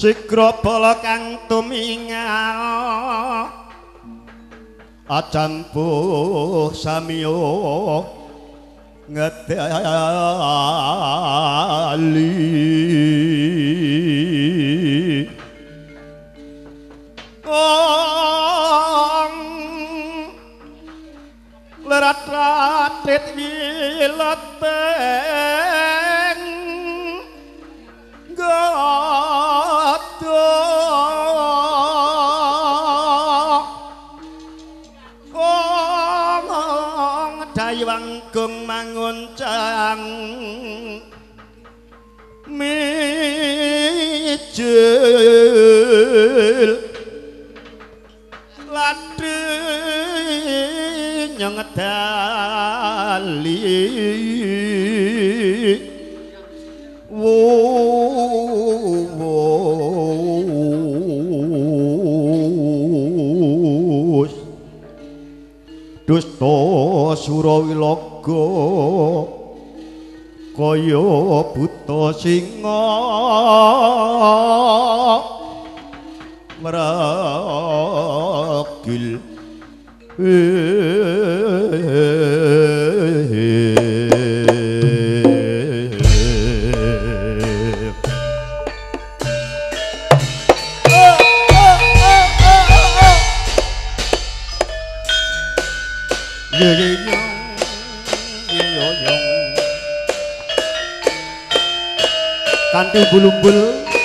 Cikrabala kang tumingal acampuh samiyo ngedali lerat-ratit wileteng godo dayawanggung manguncang mijil ladu nyengedali Dusta Surawilaga kaya buta singa meragil kanthi bulumbul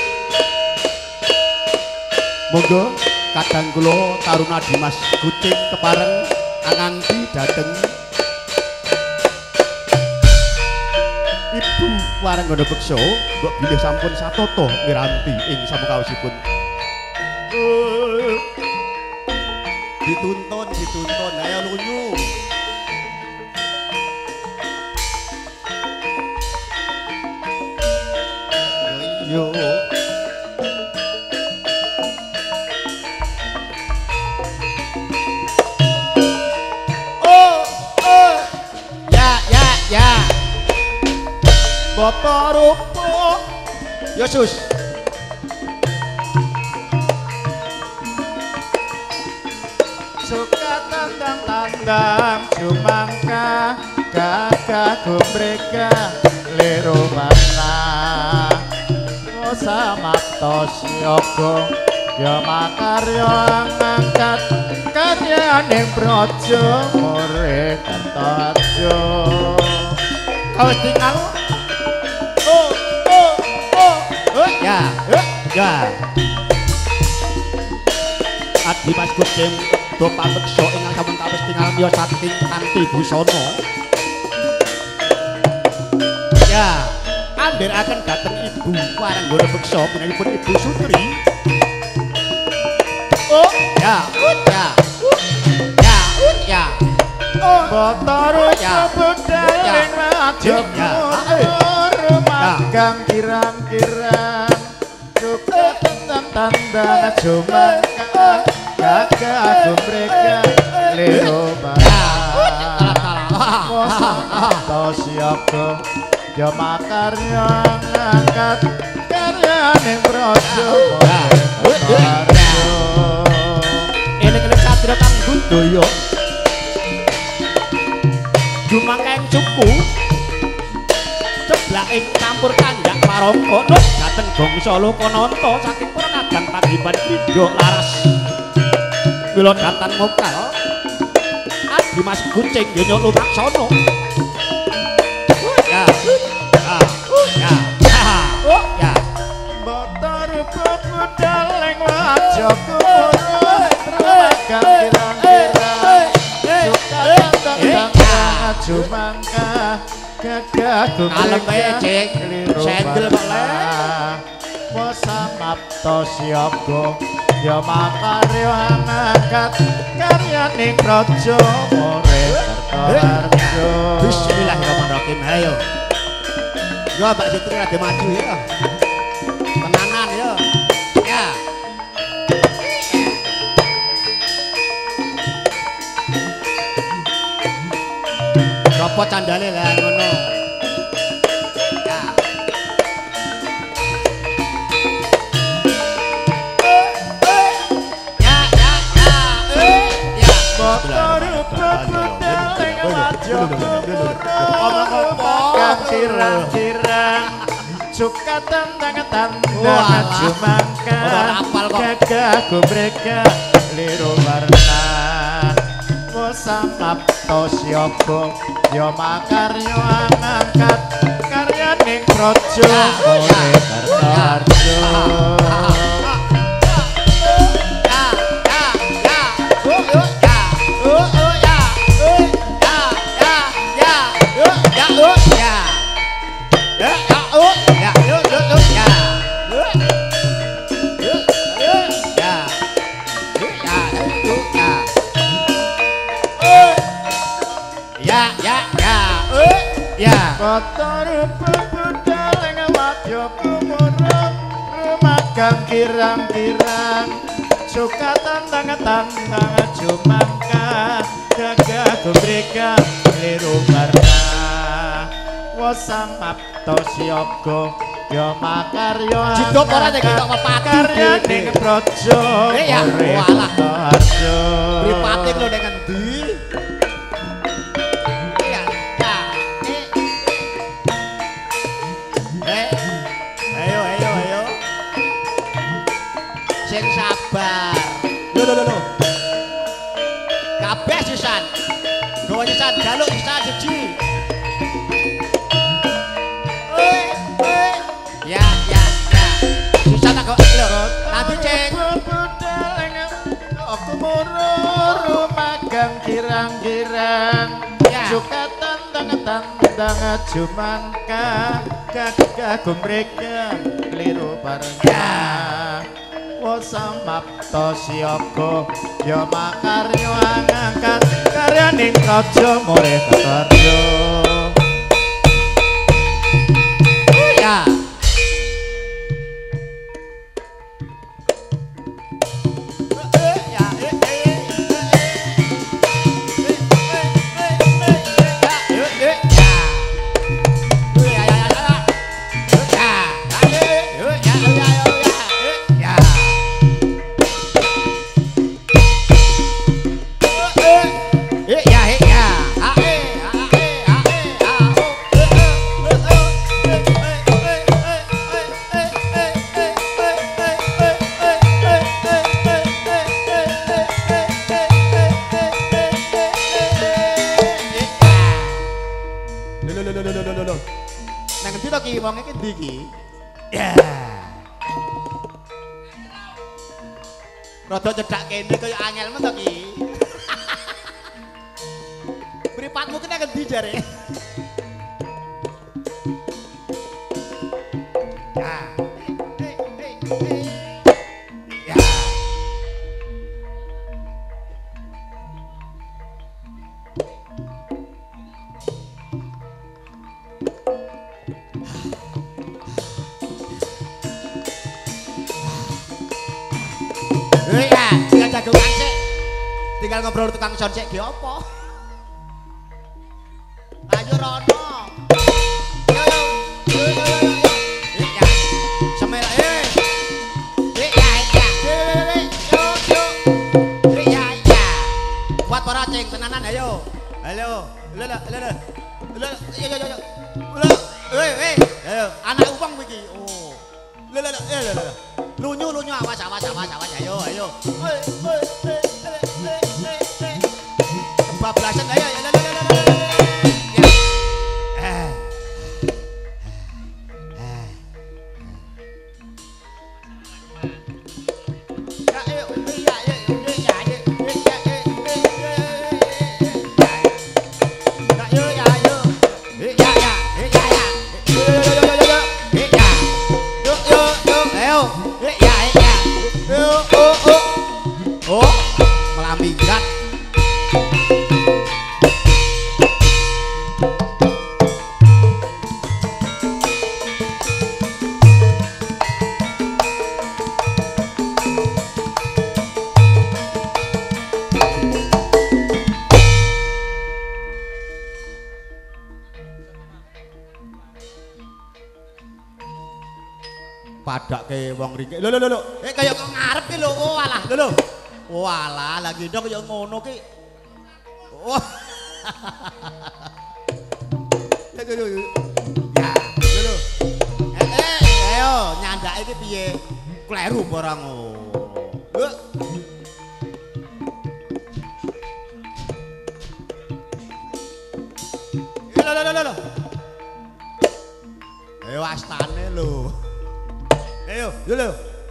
monggo kadang kula Taruna Dimas Kucing kepareng anganti dhateng Ibu Waranggana Beksa mbok bilih sampun satata miranti ing samukawasipun dituntun ayo lunyu yo ya Bapak rupa Yesus suka tandang-tandang cumangka gagah gumbreka lero mana samapta siyaga ya makarya ngangkat karyaning praja murid Kartarjo kau tinggal ya Adi Mas Kucing do pameksa ingkang sampun kawis tinggal miyo saking kanthi busana ya andheraken dhateng Ibu Waranggana Beksa punipun Ibu Sutri Botoro sebudaling Rajapura magang kirang-kirang suka tandang-tandang jumangka gagah gumbreka lero samapta siyaga ya makarya ngangkat karyaning praja Kartarjo eling-eling satria kang budaya dumangkaing suku ceblak ing campur kanjak parangka nuh dhateng bangsa Lokananta saking para kadang pagriban pindha laras kula dhateng mokal Adi Mas Kucing nyonya lumaksana ya Batar pepudaling Rajapura magang kirang-kirang suka tandang-tandang jumangka gagah gumbreka sendel kok samapta siyaga ya makarya ngangkat karyaning praja murid Kartarjo bismillahirrahmanirrahim ayo ya Mbak Sutri ada maju ya tenanan ya apa candale lah ngono ya kirang-kirang suka tandang-tandang jumangkan gagah gumreka liru warna musamap tosyoko yo makaryo angkat karya ning projo oleh kartarjo kotor budal ngewadyo kumurung rumagang kirang-kirang suka tandang-tandang jumangka gagah gumreka liru warna wasamap tosyogo yo makaryo jidok ora nek kok mepati karya ning projo ya walah harjo pripate lho nek endi sing sabar lho kabeh sisan gawa sisan jaluk sisan siji ya sisan tak lho nanti cek aku murur magang kirang-kirang suka tandang-tandang jumangka gagah gumreka liru parga wasamap tosyogo yo makaryo angkat karya ning raja more karjo ya nang endi to ki wong iki ndi ki ya rada cedhak kene kaya angel men to ki mripatmu ki nang endi jare tinggal jagongan sik. Tinggal ngobrol tukang son sik ge apa? Ayo rono. Yo. Ya. Semel ya. Yo. Ya. Buat para cing tenanan ayo. Halo. Lho. Yo. Ayo. Anak upang iki. Oh. Lho. Lunyu awas ayo. Kebablasan ayo. Oh, melambingkan. Padake wong riki. Lho. Kaya kok ngarep ki lho. Oh alah, lho. Walah, lagi ndok kaya ngono ki. Wah. Ya, lho. Ayo nyandake iki piye? Kleru barang ngono. Lho. Lho. Ayo astane lho. Ayo, lho.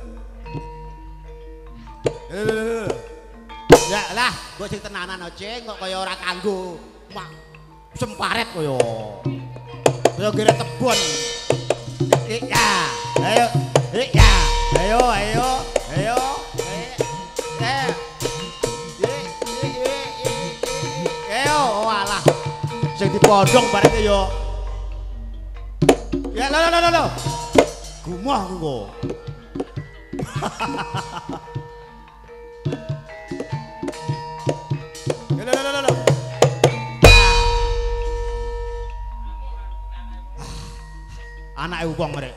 Lho. Ya lah, mbok sing tenanan aja kok kaya ora kanggo mak semparet kaya. Kaya gere tebon. Ya, ayo. Ya, ayo. Ayo, walah. Sing dipondhong bareng yo. Ya, lho. Gumah ku kok. Lho. Anake wong merek.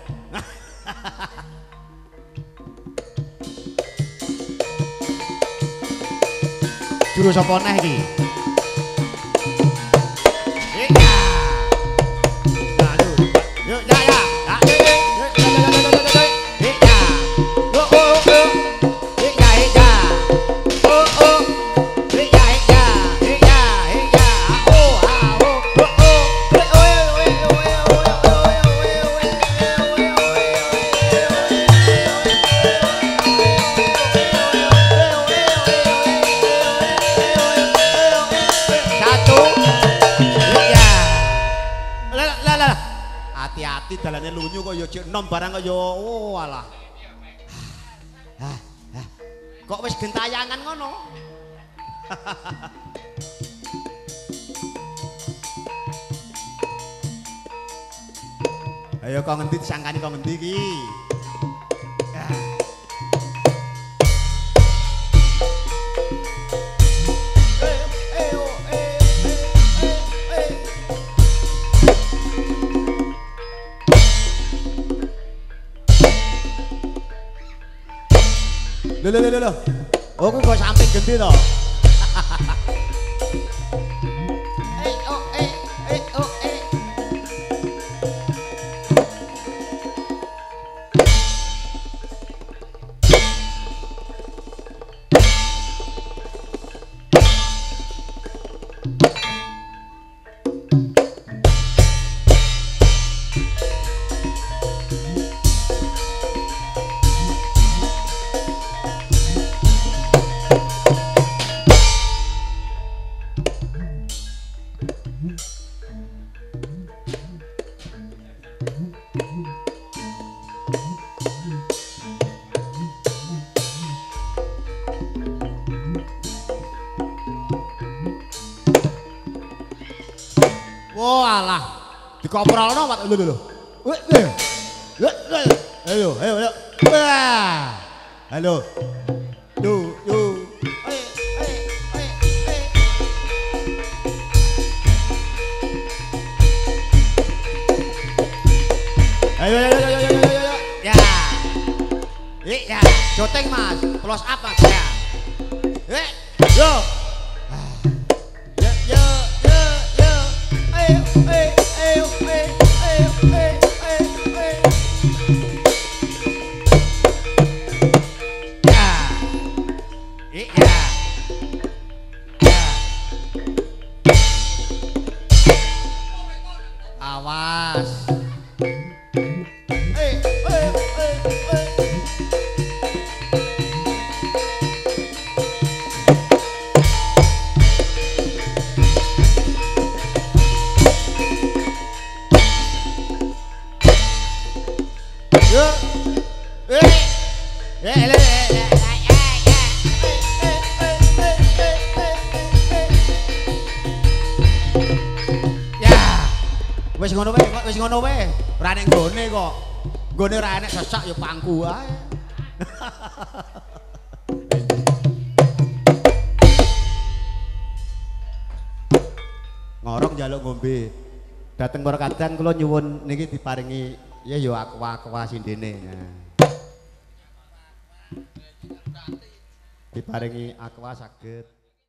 Juru sapa neh iki? Yuk, ya. Hati-hati dalane lunyu kok ya jek enom barang kok ya alah. Kok wis gentayangan ngono? Ayo kok ngendi disangkani kok ngendi iki? Lho. Oh, kok samping gendi to? Oh alah, dikoprolno Pak. Lho. Ayo. Wah. Halo. Yo. Ayo. Ya. Ya, syuting Mas. Close up Mas ya. Yo. Awas. Wis ngono wae. Ora nek nggone kok. Nggone ora enek sesak ya pangku ae. Ngorong njaluk ngombe. Dateng Purwokadang kula nyuwun niki diparingi ya aqua sindene. Diparingi aqua saged.